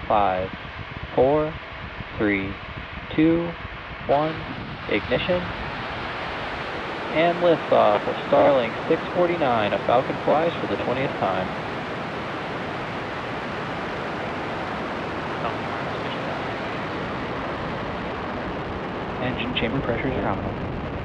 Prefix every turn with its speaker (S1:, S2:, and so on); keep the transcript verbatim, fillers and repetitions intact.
S1: five, four, three, two, one, ignition, and liftoff of Starlink six forty-nine. A Falcon flies for the twentieth time. Engine chamber pressures are nominal.